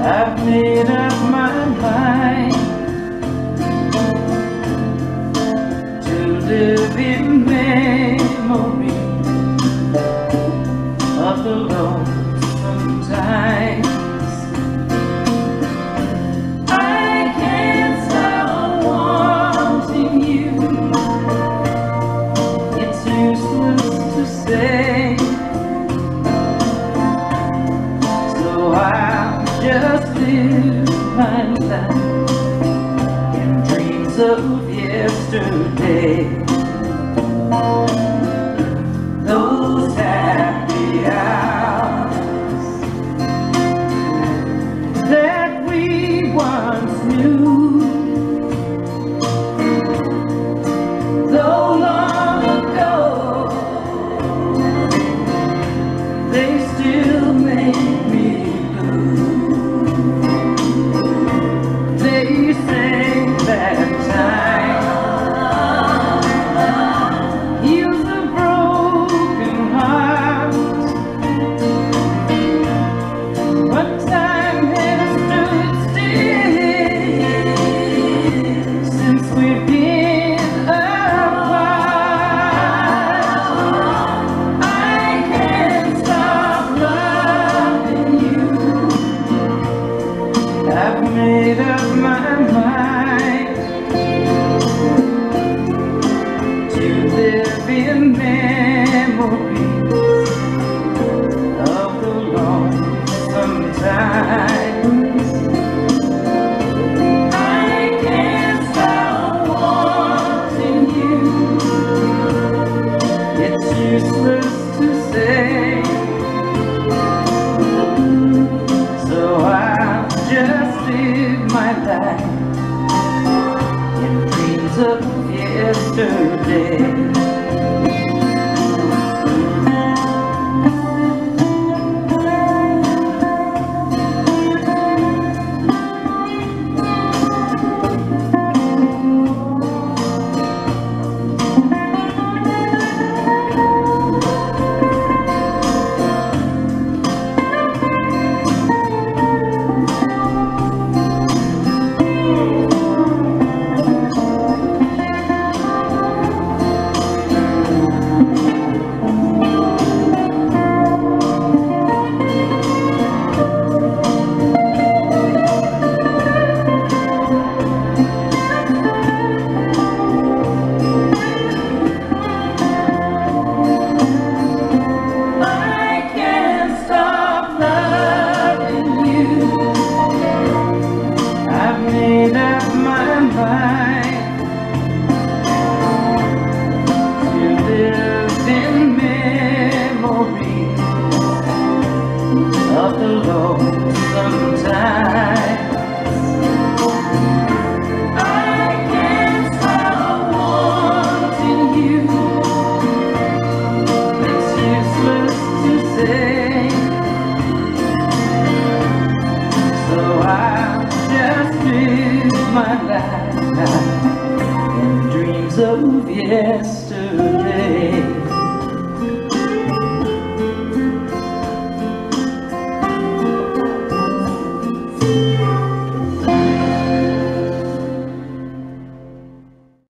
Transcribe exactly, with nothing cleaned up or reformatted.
I've made up my mind to live in memory of the lonesome times. I can't stop wanting you. It's useless to say, so I'll just live my life in dreams of yesterday. Those happy hours that we once knew, though long ago, they still make me blue. They say that time heals a broken heart, but time has stood still since we've been apart. I can't stop loving you. I've made up my mind to live in memories of the lonesome times. I can't stop wanting you. It's useless to say, so I'll just live my life in dreams of yesterday. Made up my mind to live in memory of the lonesome times. I can't stop wanting you. It's useless to say, so I'll just live my life in dreams of yesterday. Thank you.